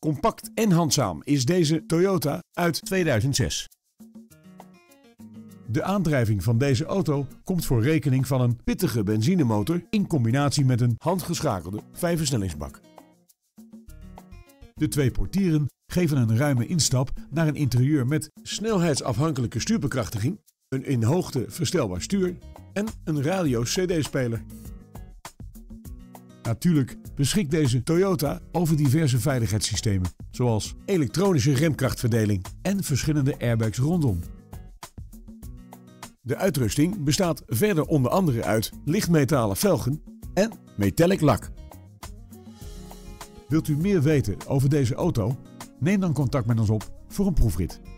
Compact en handzaam is deze Toyota uit 2006. De aandrijving van deze auto komt voor rekening van een pittige benzinemotor in combinatie met een handgeschakelde 5-versnellingsbak. De twee portieren geven een ruime instap naar een interieur met snelheidsafhankelijke stuurbekrachtiging, een in hoogte verstelbaar stuur en een radio-cd-speler. Natuurlijk beschikt deze Toyota over diverse veiligheidssystemen, zoals elektronische remkrachtverdeling en verschillende airbags rondom. De uitrusting bestaat verder onder andere uit lichtmetalen velgen en metallic lak. Wilt u meer weten over deze auto? Neem dan contact met ons op voor een proefrit.